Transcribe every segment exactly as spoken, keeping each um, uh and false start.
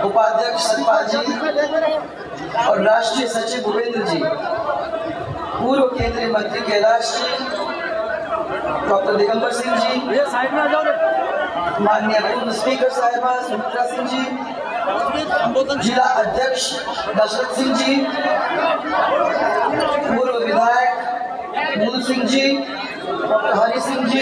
उपाध्यक्ष सतपाल जी और राष्ट्रीय सचिव भूपेंद्र जी, पूर्व केंद्रीय मंत्री कैलाश जी, डॉक्टर दिगंबर सिंह जी, माननीय पूर्व स्पीकर साहिबा सुमित्रा सिंह जी, जिला अध्यक्ष दशरथ सिंह जी, पूर्व विधायक मूल सिंह जी, डॉक्टर हरि सिंह जी,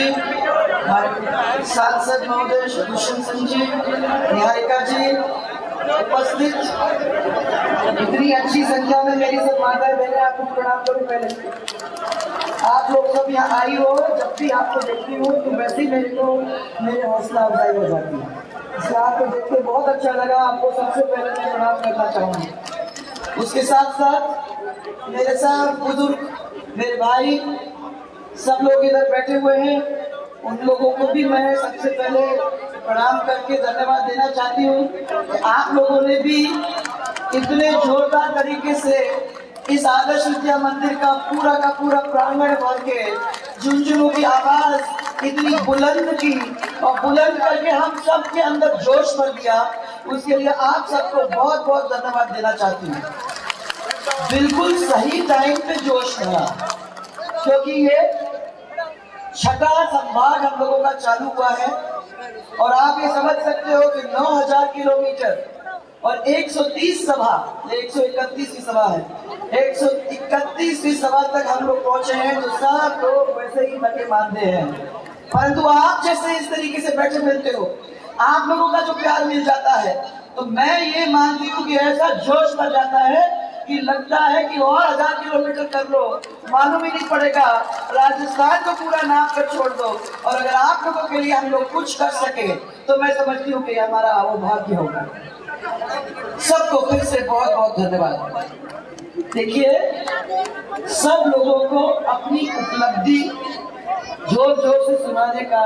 सांसद महोदय दुष्यंत सिंह जी, निहारिका जी, उपस्थित इतनी अच्छी संख्या में मेरी सब माताएं बहनें, आपको प्रणाम करूं। पहले आप लोग सब यहाँ आई हो, जब भी आपको देखती हूँ तो वैसे ही मेरे को मेरे हौसला अफजाई हो जाती है। इसलिए आपको देख के बहुत अच्छा लगा, आपको सबसे पहले मैं प्रणाम करना चाहूँगा। उसके साथ साथ मेरे साथ बुजुर्ग, मेरे भाई सब लोग इधर बैठे हुए हैं, उन लोगों को भी मैं सबसे पहले प्रणाम करके धन्यवाद देना चाहती हूँ। आप लोगों ने भी इतने जोरदार तरीके से इस आदर्श विद्या मंदिर का पूरा का पूरा प्रांगण भर के झुंझुनू की आवाज इतनी बुलंद की और बुलंद करके हम सब के अंदर जोश भर दिया, उसके लिए आप सबको बहुत बहुत धन्यवाद देना चाहती हूँ। बिल्कुल सही टाइम पे जोश भरा, क्योंकि ये छठा संभाग हम लोगों का चालू हुआ है और आप ये समझ सकते हो कि नौ हज़ार किलोमीटर और एक सौ तीस सभा, एक सौ इकतीसवीं सभा है, एक सौ इकतीसवीं सभा तक हम लोग पहुंचे हैं, तो सब लोग वैसे ही लगे मानते हैं। परंतु आप जैसे इस तरीके से बैठे मिलते हो, आप लोगों का जो प्यार मिल जाता है, तो मैं ये मानती हूँ कि ऐसा जोश भर जाता है कि लगता है कि और हजार किलोमीटर कर लो, मालूम ही नहीं पड़ेगा, राजस्थान को पूरा नाप कर छोड़ दो। और अगर आप लोगों के लिए हम लोग कुछ कर सके तो मैं समझती हूँ कि हमारा वो भाग्य होगा। सबको फिर से बहुत बहुत धन्यवाद। देखिए, सब लोगों को अपनी उपलब्धि जोर जोर से सुनाने का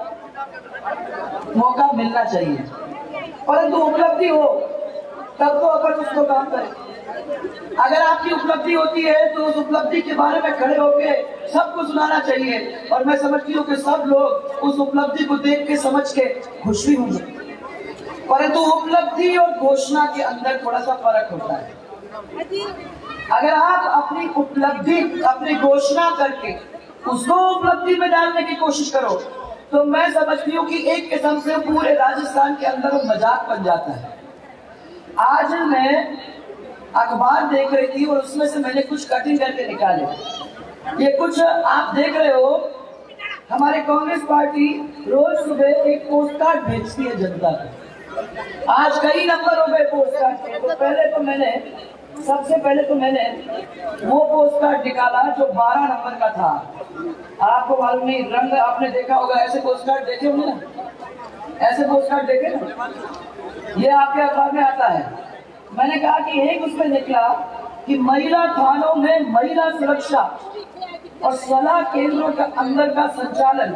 मौका मिलना चाहिए, परंतु उपलब्धि हो तब तो अपन उसको काम करें। अगर आपकी उपलब्धि होती है तो उस उपलब्धि के बारे में खड़े होकर सबको सुनाना चाहिए, और मैं समझती हूँ कि सब लोग उस उपलब्धि को देख के समझ के खुश भी होंगे। परंतु उपलब्धि और घोषणा के अंदर थोड़ा सा फर्क होता है। अगर आप अपनी उपलब्धि अपनी घोषणा करके उसको उपलब्धि में डालने की कोशिश करो, तो मैं समझती हूँ कि एक किस्म से पूरे राजस्थान के अंदर वो मजाक बन जाता है। आज मैं अखबार देख रही थी और उसमें से मैंने कुछ कटिंग करके निकाले। ये कुछ आप देख रहे हो, हमारे कांग्रेस पार्टी रोज सुबह एक पोस्ट कार्ड भेजती है जनता को। आज कई नंबर हो गए पोस्ट कार्ड के, तो पहले तो मैंने सबसे पहले तो मैंने वो पोस्ट कार्ड निकाला जो बारह नंबर का था। आपको मालूम नहीं, रंग आपने देखा होगा, ऐसे पोस्ट कार्ड देखे होंगे ना, ऐसे पोस्ट कार्ड देखे ना, ये आपके अखबार में आता है। मैंने कहा कि एक उसमें निकला कि महिला थानों में महिला सुरक्षा और सलाह केंद्रों के अंदर का संचालन,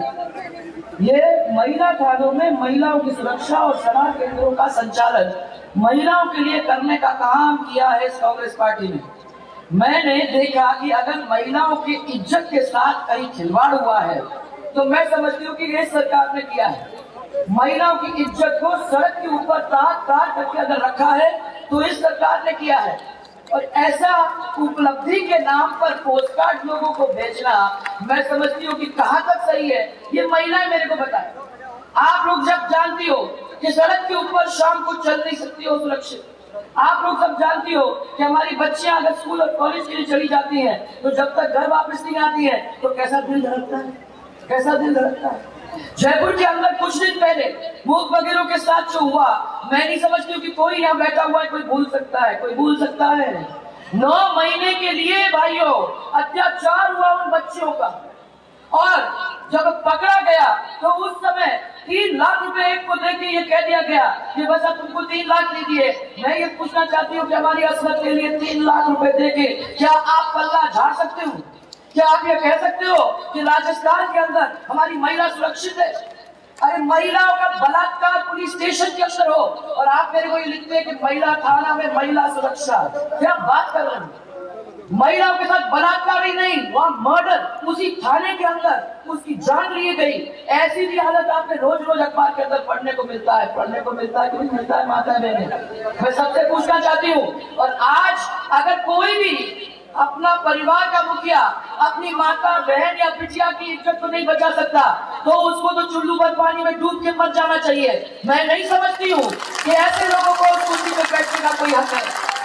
ये महिला थानों में महिलाओं की सुरक्षा और सलाह केंद्रों का संचालन महिलाओं के लिए करने का काम किया है इस कांग्रेस पार्टी ने। मैंने देखा कि अगर महिलाओं की इज्जत के साथ कहीं खिलवाड़ हुआ है तो मैं समझती हूँ कि ये सरकार ने किया है। महिलाओं की इज्जत को सड़क के ऊपर तार तार करके अगर रखा है तो इस सरकार ने किया है। और ऐसा उपलब्धि के नाम पर पोस्ट कार्ड लोगों को भेजना, मैं समझती हूँ कि कहाँ तक सही है, ये महिलाएं मेरे को बताएं। आप लोग जब जानती हो कि सड़क के ऊपर शाम को चल नहीं सकती हो सुरक्षित, आप लोग सब जानती हो कि हमारी बच्चियां अगर स्कूल और कॉलेज के लिए चली जाती हैं तो जब तक घर वापस नहीं आती है तो कैसा दिल धड़कता है, कैसा दिल धड़कता है। जयपुर के अंदर कुछ दिन पहले मूक बधिरों के साथ जो हुआ, मैं नहीं समझती हूँ कि कोई यहाँ बैठा हुआ है कोई भूल सकता है, कोई भूल सकता है। नौ महीने के लिए भाइयों अत्याचार हुआ उन बच्चियों का, और जब पकड़ा गया तो उस समय तीन लाख रुपए एक को देके ये कह दिया गया कि बस अब तुमको तीन लाख नहीं दिए। मैं ये पूछना चाहती हूँ कि हमारी असमत के लिए तीन लाख रुपए देके क्या आप पल्ला झाड़ सकते हो? क्या आप ये कह सकते हो कि राजस्थान के अंदर हमारी महिला सुरक्षित है? अरे महिलाओं का बलात्कार पुलिस स्टेशन के अंदर हो और आप मेरे को ये लिखते हैं कि महिला थाना में महिला सुरक्षा। क्या बात कर रहे हैं? महिलाओं के साथ बलात्कार ही नहीं, वहां मर्डर, उसी थाने के अंदर उसकी जान ली गई। ऐसी भी हालत आपने रोज रोज अखबार के अंदर पढ़ने को मिलता है, पढ़ने को मिलता है कि नहीं मिलता है माता बहने? मैं सबसे पूछना चाहती हूँ, और आज अगर कोई भी अपना परिवार का मुखिया अपनी माता बहन या बिटिया की इज्जत को नहीं बचा सकता, तो उसको तो चुल्लू भर पानी में डूब के मर जाना चाहिए। मैं नहीं समझती हूँ कि ऐसे लोगों को उस कुर्सी पे बैठने का कोई हक है,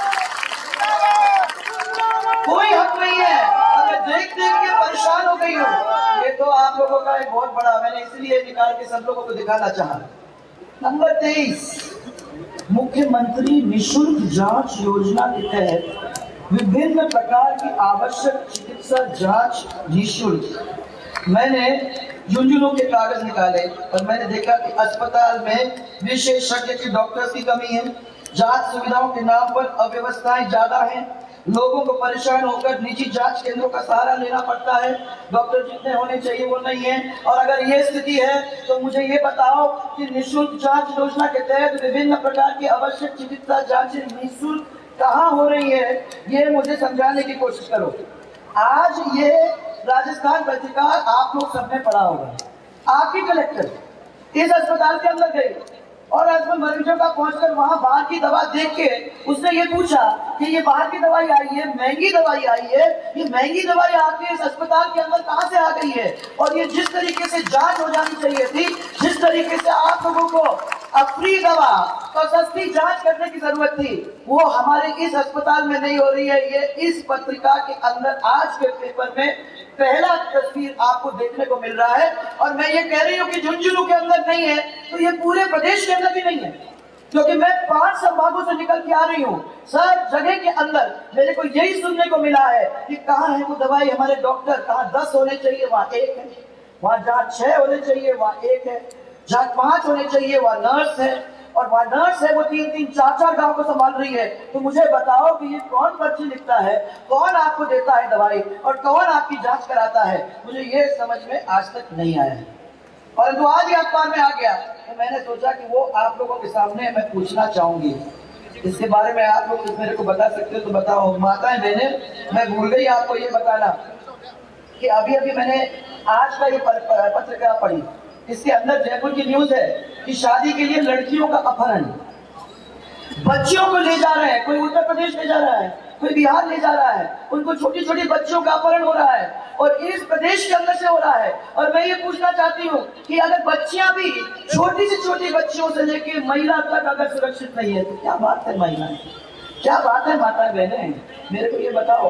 कोई हक नहीं है। और मैं देख देख के परेशान हो गई हूँ। ये तो आप लोगों का एक बहुत बड़ा, मैंने इसलिए निकाल के सब लोगों को दिखाना चाहा। नंबर तेईस, मुख्यमंत्री निःशुल्क जांच योजना के तहत विभिन्न प्रकार की आवश्यक चिकित्सा जांच निःशुल्क। मैंने झुंझुनू के कागज निकाले और मैंने देखा कि अस्पताल में विशेषज्ञ के डॉक्टर्स की कमी है, जांच सुविधाओं के नाम पर अव्यवस्थाएं ज्यादा हैं, लोगों को परेशान होकर निजी जांच केंद्रों का सहारा लेना पड़ता है, डॉक्टर जितने होने चाहिए वो नहीं है। और अगर ये स्थिति है तो मुझे ये बताओ कि निःशुल्क जांच योजना के तहत विभिन्न प्रकार की आवश्यक चिकित्सा जांचें निःशुल्क कहाँ हो रही है, ये मुझे समझाने की कोशिश करो। आज ये राजस्थान पत्रिका आप लोग सबने पढ़ा होगा। आपकी कलेक्टर इस अस्पताल के अंदर गई और उसमें मरीजों का पहुंचकर वहां बाहर की दवा देख के उसने ये पूछा कि ये बाहर की दवाई आई है, महंगी दवाई आई है, ये महंगी दवाई आके इस अस्पताल के अंदर कहां से आ गई है? और ये जिस तरीके से जांच हो जानी चाहिए थी, जिस तरीके से आप लोगों को फ्री दवा और सस्ती जांच करने की जरूरत थी, वो हमारे इस अस्पताल में नहीं हो रही है। ये इस पत्रिका के अंदर आज के पेपर में पहला तस्वीर आपको देखने को मिल रहा है। और मैं ये कह रही हूँ कि झुंझुनू के अंदर नहीं है तो ये पूरे प्रदेश के अंदर भी नहीं है, क्योंकि मैं पांच संभागों से निकल के आ रही हूँ। सब जगह के अंदर मेरे को यही सुनने को मिला है कि कहाँ है वो दवाई, हमारे डॉक्टर कहाँ दस होने चाहिए वहाँ एक है, वहाँ जहाँ छह होने चाहिए वहाँ एक है, जहाँ पांच होने चाहिए वहाँ नर्स है, और वहाँ नर्स है वो तीन तीन चार चार गांव को संभाल रही है। तो मुझे बताओ कि ये कौन पर्ची लिखता है, कौन आपको देता है दवाई और कौन आपकी जांच कराता है? मुझे ये समझ में आज तक नहीं आया है, परंतु आज ये अखबार में आ गया तो मैंने सोचा कि वो आप लोगों के सामने मैं पूछना चाहूंगी। इसके बारे में आप लोग मेरे को बता सकते हो तो बताओ। माताएं बहने, मैं भूल गई आपको ये बताना कि अभी अभी मैंने आज का ये पत्रिका पढ़ी, इसके अंदर जयपुर की न्यूज है कि शादी के लिए लड़कियों का अपहरण, बच्चियों को ले जा रहे हैं, कोई उत्तर प्रदेश ले जा रहा है, कोई बिहार ले जा रहा है, उनको छोटी छोटी बच्चियों का अपहरण हो रहा है और इस प्रदेश के अंदर से हो रहा है। और मैं ये पूछना चाहती हूँ कि अगर बच्चियां भी, छोटी से छोटी बच्चियों से लेके महिला तक अगर सुरक्षित नहीं है तो क्या बात है महिला, क्या बात है माता बहने, मेरे को ये बताओ।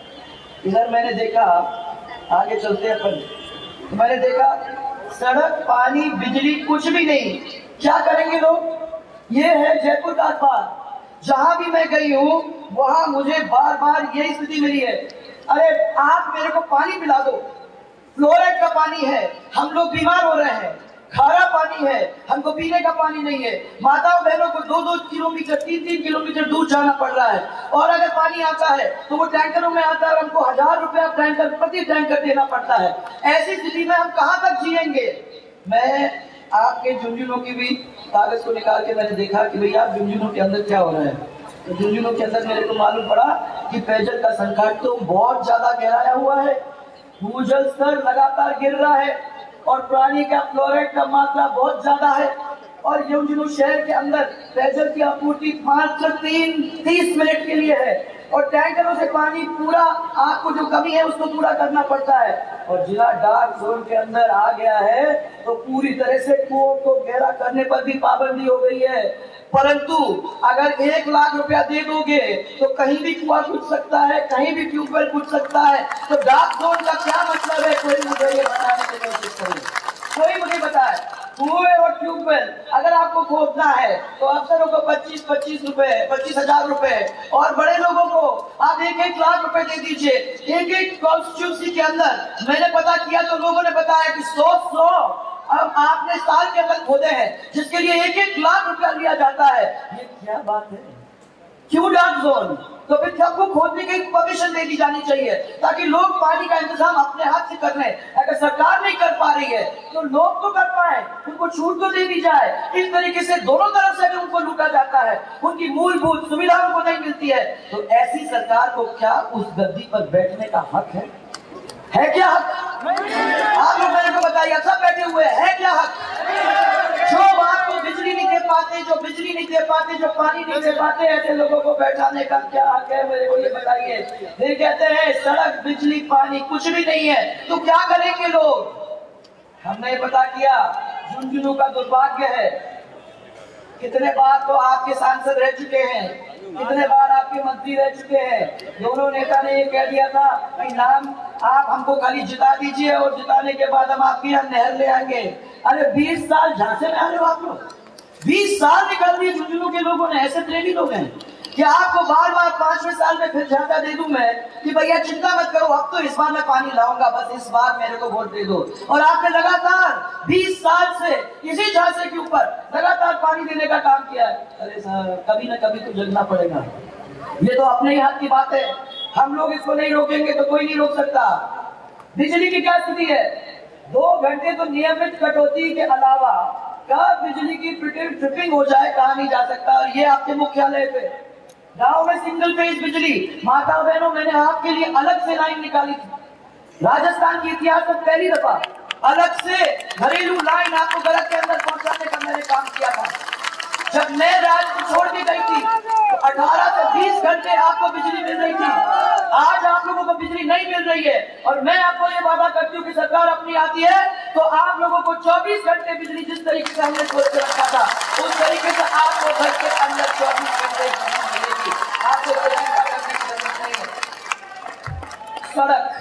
इधर मैंने देखा, आगे चलते हैं अपन, तो मैंने देखा सड़क, पानी, बिजली कुछ भी नहीं। क्या करेंगे लोग? ये है जयपुर का अखबार। जहां भी मैं गई हूँ वहां मुझे बार बार यही स्थिति मिली है। अरे आप मेरे को पानी पिला दो, फ्लोराइड का पानी है, हम लोग बीमार हो रहे हैं, खारा पानी है, हमको पीने का पानी नहीं है। माताओं बहनों को दो दो किलोमीटर तीन तीन किलोमीटर दूर जाना पड़ रहा है, और अगर पानी आता है तो वो टैंकरों में आता है और हमको हजार रुपया टैंकर प्रति टैंकर देना पड़ता है। ऐसी स्थिति में हम कहाँ तक जिएंगे? मैं आपके झुंझुनू की भी कागज को निकाल के मैंने देखा कि भैया झुंझुनू के अंदर क्या हो रहा है। तो झुंझुनू के अंदर मेरे को मालूम पड़ा कि पेयजल का संकट तो बहुत ज्यादा गहराया हुआ है, भूजल स्तर लगातार गिर रहा है और पानी का फ्लोराइड का मात्रा बहुत ज्यादा है। और झुंझुनू शहर के अंदर पेयजल की आपूर्ति पांच से तीन तीस मिनट के लिए है और टैंकरों से पानी पूरा, आपको जो कमी है उसको पूरा करना पड़ता है। और जिला डार्क जोन के अंदर आ गया है तो पूरी तरह से कुओं को गहरा करने पर भी पाबंदी हो गई है। परंतु अगर एक लाख रुपया दे दोगे तो कहीं भी कुआं पूछ सकता है, कहीं भी ट्यूबवेल पूछ सकता है। तो डार्क जोन का क्या मतलब है? कोई मुझे ये बताने की कोशिश करे, कोई मुझे बताए। कुएं और ट्यूबवेल अगर आपको खोदना है तो अफसरों को पच्चीस पच्चीस रुपए पच्चीस हजार रुपए और बड़े लोगों को आप एक एक लाख रुपए दे दीजिए। एक एक कॉन्स्टिट्यूंसी के अंदर मैंने पता किया तो लोगों ने बताया कि सौ सौ अब आपने साल के अंदर खोदे हैं जिसके लिए एक एक लाख रुपया लिया जाता है। ये क्या बात है? क्यों डार्क जोन? तो फिर सबको खोदने खोदने की परमिशन दे दी जानी चाहिए ताकि लोग पानी का इंतजाम अपने हाथ से कर लें। अगर सरकार नहीं कर पा रही है तो लोग तो कर पाए, उनको छूट तो दे दी जाए। इस तरीके से दोनों तरफ से भी उनको लूटा जाता है, उनकी मूलभूत सुविधा उनको नहीं मिलती है। तो ऐसी सरकार को क्या उस गद्दी पर बैठने का हक है? है क्या हक? आप लोग मेरे को बताइए, सब बैठे हुए है क्या हक? जो आपको बिजली नहीं दे पाते, जो बिजली नहीं दे पाते, जो पानी नहीं दे पाते, ऐसे लोगों को बैठाने का क्या हक है? मेरे को ये बताइए। फिर कहते हैं सड़क, बिजली, पानी कुछ भी नहीं है तो क्या करेंगे लोग? हमने पता किया, झुंझुनू का दुर्भाग्य है। कितने बार तो आपके सांसद रह चुके हैं, कितने बार आपके मंत्री रह चुके हैं। दोनों नेता ने ये कह दिया था कि नाम आप हमको खाली जिता दीजिए और जिताने के बाद हम आपके यहाँ नहर ले आएंगे। अरे बीस साल झांसे में आ रहे हो आप लोग, बीस साल निकाल दिए झुंझुनू के लोगों ने। ऐसे प्रेमी लोग हैं कि आपको बार बार पांचवें साल में फिर झांसा दे दूं मैं कि भैया चिंता मत करो, अब तो इस बार मैं पानी लाऊंगा, बस इस बार मेरे को वोट दे दो। और आपने लगातार बीस साल से इसी झांसे के ऊपर लगातार पानी देने का काम किया है। अरे सर, कभी ना कभी तो जगना पड़ेगा। ये तो अपने ही हाथ की बात है, हम लोग इसको नहीं रोकेंगे तो कोई नहीं रोक सकता। बिजली की क्या स्थिति है? दो घंटे तो नियमित कटौती के अलावा कब बिजली की ट्रिपिंग हो जाए कहा नहीं जा सकता। और ये आपके मुख्यालय पे गांव में सिंगल फेज बिजली, माता बहनों मैंने आपके लिए अलग से लाइन निकाली थी। राजस्थान के इतिहास में पहली दफा अलग से घरेलू लाइन आपको घर के अंदर पहुंचाने का मैंने काम किया था। जब मैं राज्य को छोड़ के गई थी तो अठारह से बीस घंटे आपको बिजली मिल रही थी। आज आप लोगों को बिजली नहीं मिल रही है और मैं आपको ये वादा करती हूँ कि सरकार अपनी आती है तो आप लोगों को चौबीस घंटे बिजली जिस तरीके से हमने सोच के रखा था उस तरीके से आपको घर के अंदर चौबीस घंटे बिजली मिलेगी। आपको कोई चिंता करने की जरूरत नहीं है। सड़क,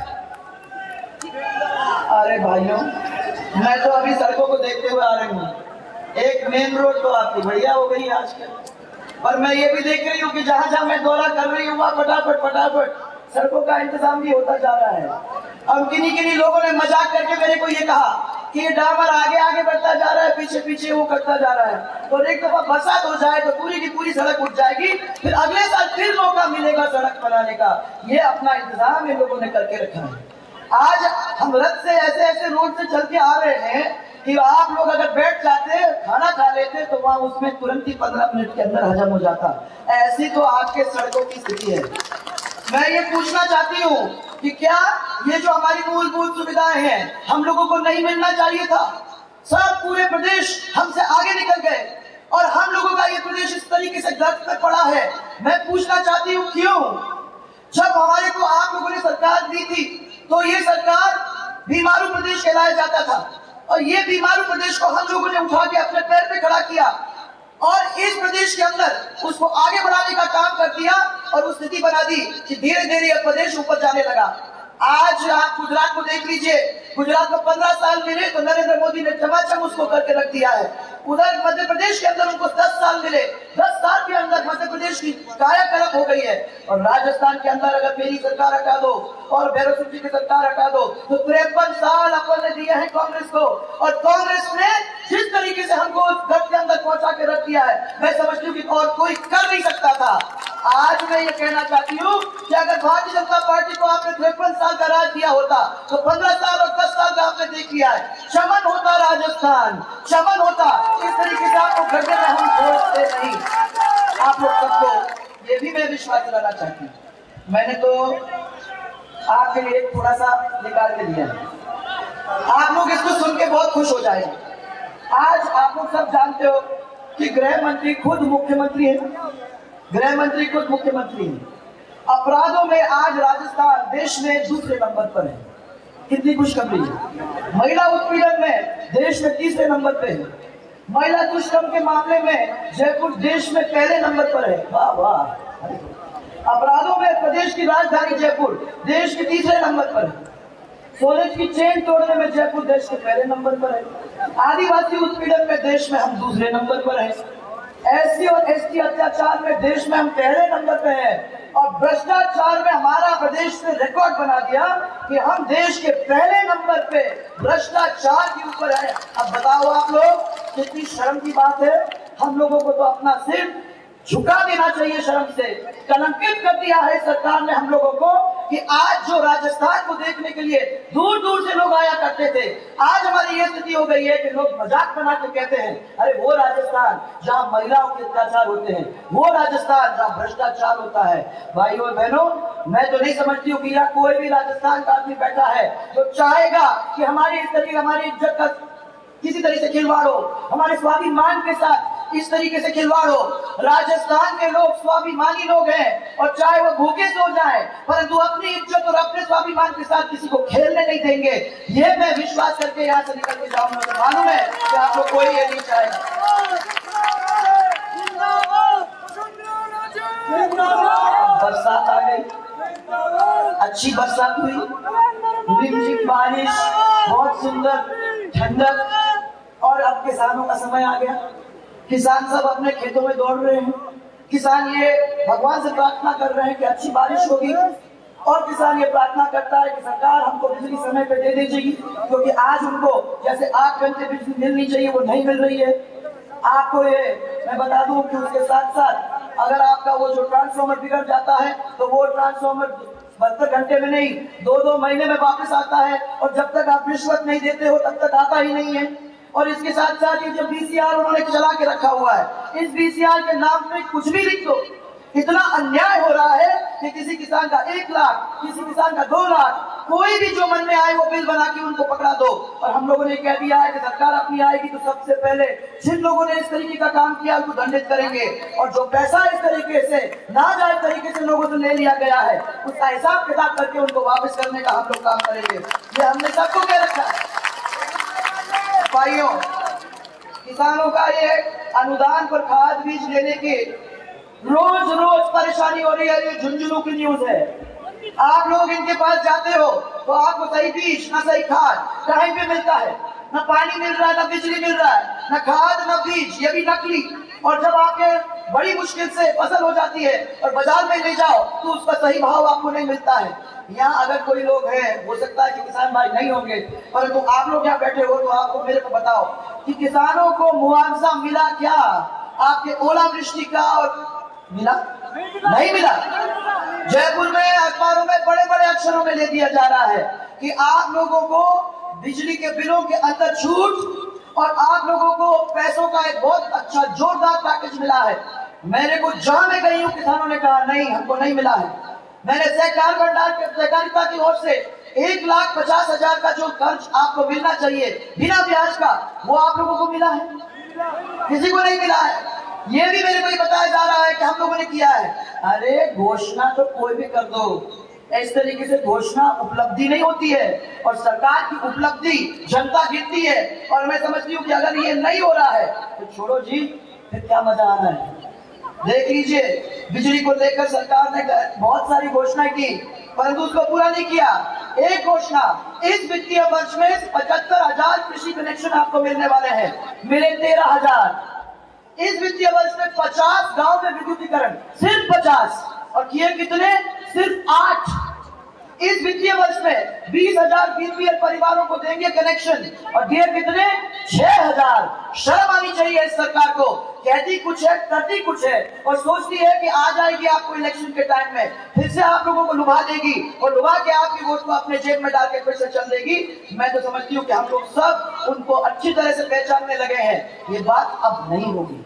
अरे भाइयों मैं तो अभी सड़कों को देखते हुए आ रही हूँ। एक मेन रोड तो आपकी बढ़िया हो गई आजकल, पर मैं ये भी देख रही हूँ कि जहां जहां मैं दौरा कर रही हूँ वहां फटाफट फटाफट सड़कों का इंतजाम भी होता जा रहा है। अब किन्हीं किन्हीं लोगों ने मजाक करके मेरे को ये कहा कि ये डामर आगे आगे बढ़ता जा रहा है, पीछे पीछे वो करता जा रहा है। तो एक दफा बरसात हो जाए तो पूरी की पूरी सड़क उठ जाएगी, फिर अगले साल फिर मौका मिलेगा सड़क बनाने का। ये अपना इंतजाम इन लोगों ने करके रखा है। आज हम रथ से ऐसे ऐसे रोड से चल के आ रहे हैं कि आप लोग अगर बैठ जाते खाना खा लेते तो वहां उसमें तुरंत ही पंद्रह मिनट के अंदर हजम हो जाता। ऐसी तो आपके सड़कों की स्थिति है। मैं ये पूछना चाहती हूँ कि क्या ये जो हमारी मूलभूत सुविधाएं हैं हम लोगों को नहीं मिलना चाहिए था? सब पूरे प्रदेश हमसे आगे निकल गए और हम लोगों का ये प्रदेश इस तरीके से गर्त में पड़ा है। मैं पूछना चाहती हूँ क्यों? जब हमारे को आप लोगों ने सरकार दी थी तो ये सरकार बीमारू प्रदेश कहलाया जाता था और ये बीमारू प्रदेश को हम लोगों ने उठा के अपने पैर पे खड़ा किया और इस प्रदेश के अंदर उसको आगे बढ़ाने का काम कर दिया और उस स्थिति बना दी कि धीरे धीरे यह प्रदेश ऊपर जाने लगा। आज आप गुजरात को देख लीजिए, गुजरात को पंद्रह साल मिले तो नरेंद्र मोदी ने चमाचम उसको करके रख दिया है। उधर मध्य प्रदेश के अंदर उनको दस साल मिले, दस साल के अंदर मध्य प्रदेश की कायाकल्प हो गई है। और राजस्थान के अंदर अगर मेरी सरकार हटा दो और भैरव सिंह जी की सरकार हटा दो तो तिरपन साल अपन ने दिए हैं कांग्रेस को और कांग्रेस ने जिस तरीके से हमको उस घर के अंदर पहुंचा के रख दिया है मैं समझती हूँ कि और कोई कर नहीं सकता था। आज मैं ये कहना चाहती हूँ कि अगर भारतीय जनता पार्टी को आपने तिरपन साल का राज दिया होता तो पंद्रह साल और दस साल का आपने देख लिया है। चमन होता राजस्थान, चमन होता। इस तरीके से आपको गड्ढे में हम छोड़ते नहीं। आप लोग सबको ये भी मैं विश्वास दिलाना चाहती हूँ। मैंने तो आपके लिए थोड़ा सा निकाल के दिया है, आप लोग इसको सुन के बहुत खुश हो जाएंगे। आज आप लोग सब जानते हो कि गृह मंत्री खुद मुख्यमंत्री है, गृह मंत्री खुद मुख्यमंत्री है। अपराधों में आज राजस्थान देश में दूसरे नंबर पर है। कितनी खुशखबरी है। महिला उत्पीड़न में देश में तीसरे नंबर पे है। महिला दुष्कर्म के मामले में जयपुर देश में पहले नंबर पर है। वाह वाह। अपराधों में प्रदेश की राजधानी जयपुर देश के तीसरे नंबर पर है। सोने की चेन तोड़ने में जयपुर देश के पहले नंबर पर है। आदिवासी उत्पीड़न में देश में हम दूसरे नंबर पर हैं। एससी और एसटी अत्याचार में देश में हम पहले नंबर पे हैं और भ्रष्टाचार में हमारा प्रदेश ने रिकॉर्ड बना दिया कि हम देश के पहले नंबर पे भ्रष्टाचार के ऊपर है। अब बताओ आप लोग, कितनी शर्म की बात है। हम लोगों को तो अपना सिर्फ झुका देना चाहिए शर्म से। कलंकित कर दिया है सरकार ने हम लोगों को कि आज जो राजस्थान को देखने के लिए दूर दूर से लोग आया करते थे, आज हमारी ये स्थिति हो गई है कि लोग मजाक बना के कहते हैं अरे वो राजस्थान जहां महिलाओं के अत्याचार होते हैं, वो राजस्थान जहां भ्रष्टाचार होता है। भाइयों और बहनों, मैं तो नहीं समझती हूँ कि यहाँ कोई भी राजस्थान का आदमी बैठा है जो चाहेगा कि हमारी इस तरीके हमारी इज्जत का किसी तरीके से खिलवाड़ हो, हमारे स्वाभिमान के साथ इस तरीके से खिलवाड़ हो। राजस्थान के लोग स्वाभिमानी लोग हैं और चाहे वो भूखे सो जाए, परंतु अपनी इज्जत और अपने स्वाभिमान के साथ किसी को खेलने नहीं देंगे। ये मैं विश्वास करके यहाँ से निकल के जाऊंगा। तो मालूम है कि आप लोग कोई ये नहीं चाहेगा। बरसात आ गई, अच्छी बरसात हुई, रिमझिम बारिश, बहुत सुंदर ठंडक, और अब किसानों का समय आ गया। किसान सब अपने खेतों में दौड़ रहे हैं। किसान ये भगवान से प्रार्थना कर रहे हैं कि अच्छी बारिश होगी, और किसान ये प्रार्थना करता है कि सरकार हमको बिजली समय पे दे दीजिएगी, क्योंकि आज उनको जैसे आठ घंटे बिजली मिलनी चाहिए वो नहीं मिल रही है। आपको ये मैं बता दूं कि उसके साथ साथ अगर आपका वो जो ट्रांसफॉर्मर बिगड़ जाता है तो वो ट्रांसफॉर्मर बहत्तर घंटे में नहीं, दो दो महीने में वापस आता है, और जब तक आप रिश्वत नहीं देते हो तब तक आता ही नहीं है। और इसके साथ साथ ये जो बीसीआर उन्होंने चला के रखा हुआ है, इस बीसीआर के नाम पे कुछ भी लिख दो। इतना अन्याय हो रहा है कि किसी किसान का एक लाख, किसी किसान का दो लाख, कोई भी जो मन में आए वो बिल बना के उनको पकड़ा दो। और हम लोगों ने कह दिया है कि सरकार अपनी आएगी तो सबसे पहले जिन लोगों ने इस तरीके का काम किया उनको दंडित करेंगे, और जो पैसा इस तरीके से नाजायज तरीके से लोगों से ले लिया गया है उसका हिसाब किताब करके उनको वापस करने का हम लोग काम करेंगे। ये हमने सबको कह रखा है। भाइयों, किसानों का ये अनुदान पर खाद बीज लेने की रोज रोज परेशानी हो रही है। ये झुंझुनू की न्यूज है। आप लोग इनके पास जाते हो तो आपको सही बीज ना सही खाद टाइम पे मिलता है, ना पानी मिल रहा है, ना बिजली मिल रहा है, ना खाद ना बीज, ये भी नकली। और जब आपके बड़ी मुश्किल से फसल हो जाती है और बाजार में ले जाओ तो उसका सही भाव आपको नहीं मिलता है। यहाँ अगर कोई लोग हैं, हो सकता है कि किसान भाई नहीं होंगे, परंतु तो आप लोग यहाँ बैठे हो तो आपको मेरे को बताओ कि किसानों को मुआवजा मिला क्या? आपके ओलावृष्टि का और मिला? नहीं मिला। जयपुर में अखबारों में बड़े बड़े अक्षरों में ले दिया जा रहा है कि आप लोगों को बिजली के बिलों के अंदर छूट और आप लोगों को पैसों का एक बहुत अच्छा जोरदार पैकेज मिला है। मैंने कुछ जहां में गई हूँ, किसानों ने कहा नहीं, हमको नहीं मिला है। मैंने सहकार भंडार के सहकारिता की ओर से एक लाख पचास हजार का जो कर्ज आपको मिलना चाहिए बिना ब्याज का, वो आप लोगों को मिला है? किसी को नहीं मिला है। ये भी मेरे को बताया जा रहा है कि हम लोगों ने किया है। अरे घोषणा तो कोई भी कर दो, इस तरीके से घोषणा उपलब्धि नहीं होती है, और सरकार की उपलब्धि जनता गिनती है। और मैं समझती हूँ कि अगर ये नहीं हो रहा है तो छोड़ो जी, फिर क्या मजा आ रहा है। देख लीजिए, बिजली को लेकर सरकार ने बहुत सारी घोषणाएं की, परंतु उसको पूरा नहीं किया। एक घोषणा, इस वित्तीय वर्ष में पचहत्तर हजार कृषि कनेक्शन आपको मिलने वाले हैं, मिले तेरह हजार। इस वित्तीय वर्ष में पचास गांव में विद्युतीकरण, सिर्फ पचास, और किए कितने? सिर्फ आठ। इस वित्तीय वर्ष में बीस हजार बीपीएल परिवारों को देंगे कनेक्शन, और दिए कितने? छह हजार। शर्म आनी चाहिए इस सरकार को। कहती कुछ है, करती कुछ है, और सोचती है कि आ जाएगी आपको इलेक्शन के टाइम में, फिर से आप लोगों को लुभा देगी, और लुभा के आपकी वोट को अपने जेब में डाल के फिर से चल देगी। मैं तो समझती हूँ कि हम लोग सब उनको अच्छी तरह से पहचानने लगे हैं। ये बात अब नहीं होगी।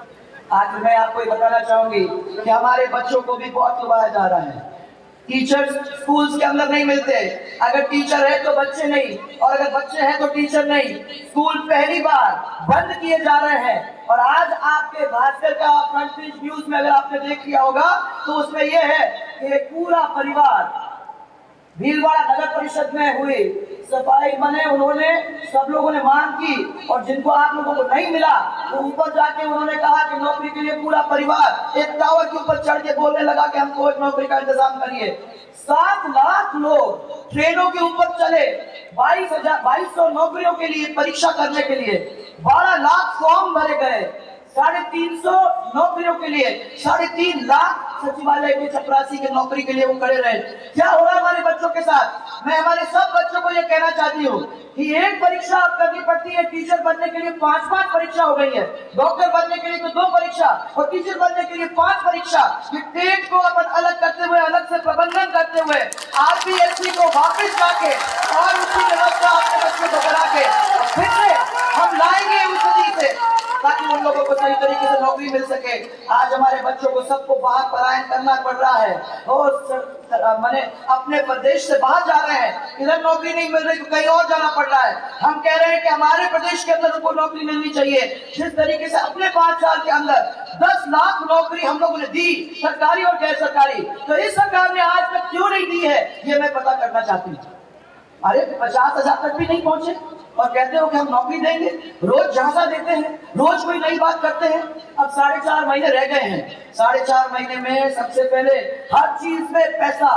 आज मैं आपको ये बताना चाहूंगी कि हमारे बच्चों को भी बहुत लुभाया जा रहा है। टीचर्स स्कूल्स के अंदर नहीं मिलते। अगर टीचर है तो बच्चे नहीं, और अगर बच्चे हैं तो टीचर नहीं। स्कूल पहली बार बंद किए जा रहे हैं। और आज आपके भास्कर का फ्रंट पेज न्यूज में अगर आपने देख लिया होगा तो उसमें यह है कि पूरा परिवार भीलवाड़ा नगर परिषद में हुई सफाई बने, उन्होंने सब लोगों ने मांग की, और जिनको आप लोगों को नहीं मिला वो ऊपर जाके उन्होंने कहा कि नौकरी के लिए पूरा परिवार एक टावर के ऊपर चढ़ के बोलने लगा कि हमको एक नौकरी का इंतजाम करिए। सात लाख लोग ट्रेनों के ऊपर चले, बाईस हजार बाईस सौ नौकरियों के लिए परीक्षा करने के लिए, बारह लाख फॉर्म भरे गए। साढ़े तीन सौ नौकरियों के लिए साढ़े तीन लाख सचिवालय के चपरासी के नौकरी के लिए वो खड़े रहे। क्या हो रहा है हमारे बच्चों के साथ? मैं हमारे सब बच्चों को ये कहना चाहती हूँ कि एक परीक्षा अब करनी पड़ती है, टीचर बनने के लिए पांच पांच परीक्षा हो गई है, डॉक्टर बनने के लिए तो दो परीक्षा और टीचर बनने के लिए पांच परीक्षा। ये टेट को अपन अलग करते हुए, अलग से प्रबंधन करते हुए आरपीएससी को वापस लाके और उसकी व्यवस्था अपने बच्चों को करा के फिर से हम लाएंगे उस सदी से, ताकि उन लोगों को सही तरीके से नौकरी मिल सके। आज हमारे बच्चों को सबको बाहर पलायन करना पड़ रहा है और मैंने अपने प्रदेश से बाहर जा रहे हैं, इधर नौकरी नहीं मिल रही तो कहीं और जाना पड़ रहा है। हम कह रहे हैं कि हमारे प्रदेश के अंदर उनको नौकरी मिलनी चाहिए। जिस तरीके से अपने पांच साल के अंदर दस लाख नौकरी हम लोगों ने दी, सरकारी और गैर सरकारी, तो इस सरकार ने आज तक क्यों नहीं दी है, ये मैं पता करना चाहती हूँ। अरे पचास हजार तक भी नहीं पहुंचे और कहते हो कि हम नौकरी देंगे। रोज झांसा देते हैं, रोज कोई नई बात करते हैं। अब साढ़े चार महीने रह गए हैं, साढ़े चार महीने में सबसे पहले हर चीज में पैसा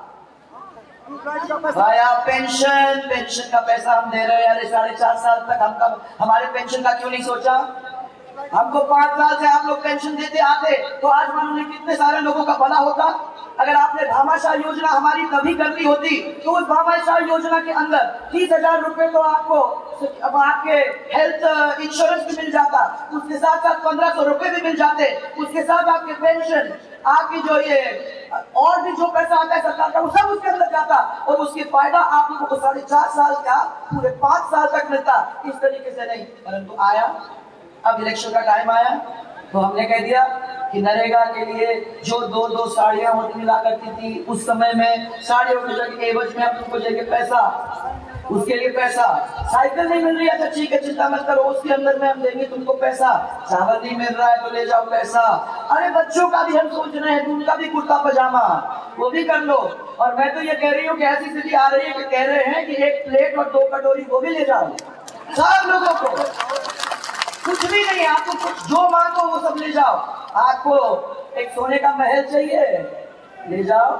आया। पेंशन पेंशन का पैसा हम दे रहे हैं। अरे साढ़े चार साल तक हम कब हमारे पेंशन का क्यों नहीं सोचा? हमको पांच साल से आप लोग पेंशन देते आते तो आज मालूम नहीं कितने सारे लोगों का भला होता। अगर आपने भामाशाह योजना हमारी तभी कर ली होती तो उस भामाशाह योजना के अंदर तीस हजार रुपए तो आपको अब आपके हेल्थ इंश्योरेंस भी मिल जाता, उसके साथ साथ पंद्रह सौ रुपए भी मिल जाते, उसके साथ आपके पेंशन, आपकी जो ये और भी जो पैसा आता है सरकार का वो सब उसके अंदर जाता और उसके फायदा आप लोगों को साढ़े चार साल का पूरे पांच साल तक मिलता। इस तरीके से नहीं, परंतु आया अब इलेक्शन का टाइम आया तो हमने कह दिया कि नरेगा के लिए जो दो दो साड़ियां होती मिला करती थी उस समय में, साड़ियों के जगह एवज में हम तुमको जगह पैसा, उसके लिए पैसा, साइकिल नहीं मिल रही है अच्छा ठीक है चिंता मत करो उसके अंदर में हम देंगे तुमको पैसा, चावल नहीं मिल रहा है तो ले जाओ पैसा। अरे बच्चों का भी हम सोच रहे हैं उनका भी कुर्ता पजामा वो भी कर लो। और मैं तो ये कह रही हूँ कि ऐसी स्थिति आ रही है कि कह रहे हैं कि एक प्लेट और दो कटोरी वो भी ले जाओ सब लोगों को। कुछ भी नहीं, आपको कुछ जो मांगो वो सब ले जाओ। आपको एक सोने का महल चाहिए ले जाओ,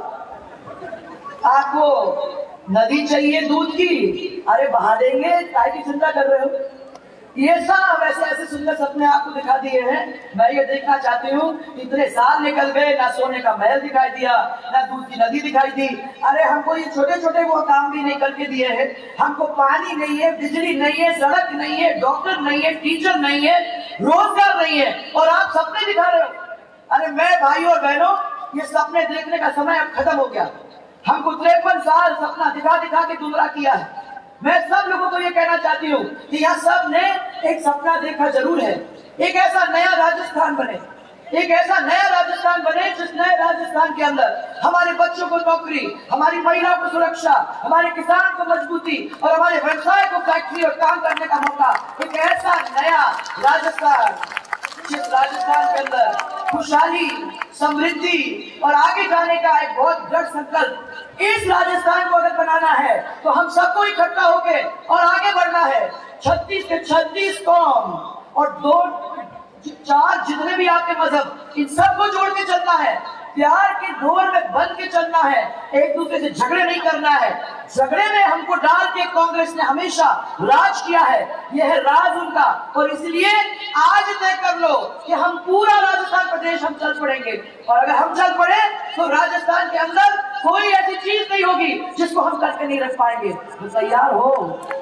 आपको नदी चाहिए दूध की, अरे बहा देंगे, काय की चिंता कर रहे हो? ये सब ऐसे ऐसे सुंदर सपने आपको दिखा दिए हैं। मैं ये देखना चाहती हूँ इतने साल निकल गए, ना सोने का महल दिखाई दिया, ना दूध की नदी दिखाई दी। अरे हमको ये छोटे छोटे वो काम भी नहीं करके दिए हैं। हमको पानी नहीं है, बिजली नहीं है, सड़क नहीं है, डॉक्टर नहीं है, टीचर नहीं है, रोजगार नहीं है, और आप सपने दिखा रहे हो। अरे मैं भाई और बहनों, ये सपने देखने का समय अब खत्म हो गया। हमको तिरपन साल सपना दिखा दिखा के गुमराह किया है। मैं सब लोगों को ये कहना चाहती हूँ कि यहाँ सब ने एक सपना देखा जरूर है, एक ऐसा नया राजस्थान बने, एक ऐसा नया राजस्थान बने जिस नए राजस्थान के अंदर हमारे बच्चों को नौकरी, हमारी महिलाओं को सुरक्षा, हमारे किसान को मजबूती और हमारे व्यवसाय को फैक्ट्री और काम करने का मौका। एक ऐसा नया राजस्थान जिस राजस्थान के अंदर खुशहाली, समृद्धि और आगे जाने का एक बहुत दृढ़ संकल्प। इस राजस्थान को अगर बनाना है तो हम सबको इकट्ठा होके और आगे बढ़ना है। छत्तीस के छत्तीस कौम और दो चार जितने भी आपके मजहब, इन सबको जोड़ के चलना है, प्यार के डोर में बंध के चलना है, एक दूसरे से झगड़े नहीं करना है। झगड़े में हमको डाल के कांग्रेस ने हमेशा राज किया है, यह है राज उनका। और इसलिए आज तय कर लो कि हम पूरा राजस्थान प्रदेश हम चल पड़ेंगे, और अगर हम चल पड़े तो राजस्थान के अंदर कोई ऐसी चीज नहीं होगी जिसको हम करके नहीं रख पाएंगे। तो तैयार हो,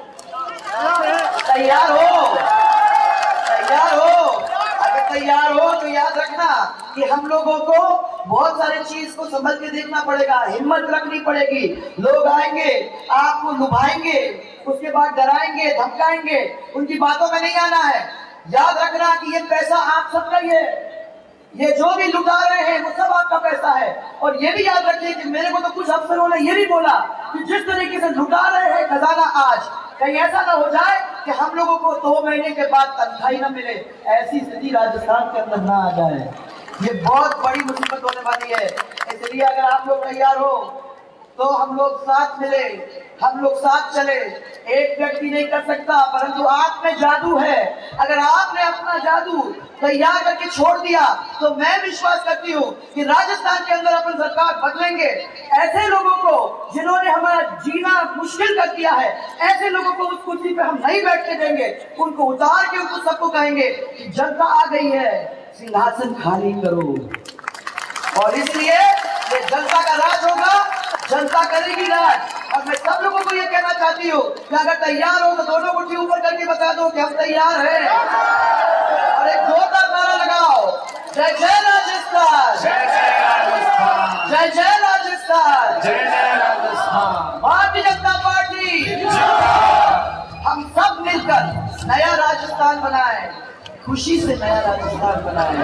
तैयार हो, तैयार हो। अगर तैयार हो तो याद रखना कि हम लोगों को बहुत सारे चीज को संभल के देखना पड़ेगा, हिम्मत रखनी पड़ेगी। लोग आएंगे, आपको लुभाएंगे, उसके बाद डराएंगे, धमकाएंगे, उनकी बातों में नहीं आना है। याद रखना कि ये पैसा आप सबका ही है, ये जो भी लुटा रहे हैं वो सब आपका पैसा है। और ये भी याद रखिए कि मेरे को तो कुछ अफसरों ने ये भी बोला कि जिस तरीके से लुटा रहे हैं खजाना आज, कहीं ऐसा ना हो जाए कि हम लोगों को दो महीने के बाद तनख्वाही न मिले, ऐसी स्थिति राजस्थान के अंदर ना आ जाए। ये बहुत बड़ी मुसीबत होने वाली है। इसलिए अगर आप लोग तैयार हो तो हम लोग साथ मिले, हम लोग साथ चले। एक व्यक्ति नहीं कर सकता, परंतु आप में जादू है। अगर आपने अपना जादू तैयार करके छोड़ दिया तो मैं विश्वास करती हूँ कि राजस्थान के अंदर अपन सरकार बदलेंगे। ऐसे लोगों को जिन्होंने हमारा जीना मुश्किल कर दिया है, ऐसे लोगों को उस कुर्सी पे हम नहीं बैठने देंगे। उनको उतार के उनको सबको कहेंगे कि जनता आ गई है, सिंहासन खाली करो। और इसलिए ये जनता का राज होगा, जनता करेगी राज। और मैं सब लोगों को ये कहना चाहती हूँ कि अगर तैयार हो तो दोनों मुट्ठी ऊपर करके बता दो कि हम तैयार हैं। और एक जोरदार नारा लगाओ, जय जय राजस्थान, जय जय राजस्थान, जय जय राजस्थान, जय जय राजस्थान। भारतीय जनता पार्टी हम सब मिलकर नया राजस्थान बनाए, खुशी से नया राजस्थान बनाए।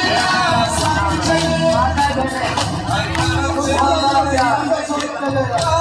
Thank you.